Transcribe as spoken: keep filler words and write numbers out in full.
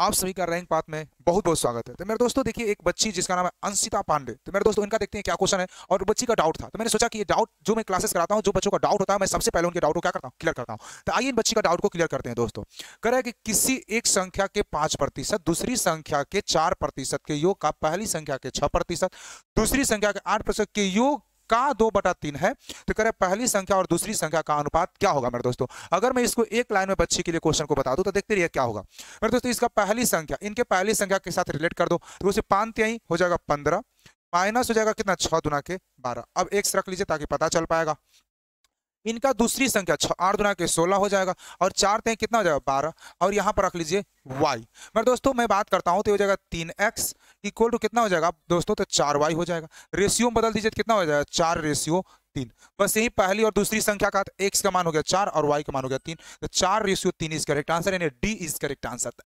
आप सभी का रैंक पाथ में बहुत बहुत स्वागत है। तो मेरे दोस्तों देखिए, एक बच्ची जिसका नाम है अंशिता पांडे। तो मेरे दोस्तों इनका देखते हैं क्या क्वेश्चन है। और बच्ची का डाउट था, तो मैंने सोचा कि ये डाउट जो मैं क्लासेस कराता हूं, जो बच्चों का डाउट होता है, मैं सबसे पहले उनके डाउट को क्या करता हूं, क्लियर करता हूं। तो आइए इन बच्ची का डाउट को क्लियर करते हैं दोस्तों। कह रहा है कि किसी एक संख्या के पांच प्रतिशत दूसरी संख्या के चार प्रतिशत के योग का पहली संख्या के छह प्रतिशत दूसरी संख्या के आठ प्रतिशत के योग का दो बटा तीन है। तो कह रहे पहली संख्या और दूसरी संख्या का अनुपात क्या होगा। मेरे दोस्तों अगर मैं इसको एक लाइन में बच्ची के लिए क्वेश्चन को बता दूं तो देखते रहिए क्या होगा। मेरे दोस्तों इसका पहली संख्या इनके पहली संख्या के साथ रिलेट कर दो, तो उसे पांच तिहाई हो जाएगा पंद्रह, माइनस हो जाएगा कितना, छह दुना के बारह। अब एक्स रख लीजिए ताकि पता चल पाएगा। इनका दूसरी संख्या आठ दुना के सोलह हो जाएगा, और चार तिहाई कितना हो जाएगा, बारह। और यहां पर रख लीजिए y। मेरे दोस्तों मैं बात करता हूं तो हो जाएगा तीन एक्स इक्वल टू कितना हो जाएगा दोस्तों, तो चार वाई हो जाएगा। रेशियो में बदल दीजिए तो कितना हो जाएगा, चार रेशियो तीन। बस यही पहली और दूसरी संख्या का एक्स का मान हो गया चार और वाई का मान हो गया तीन। तो चार रेशियो तीन इज करेक्ट आंसर, यानी डी इज करेक्ट आंसर।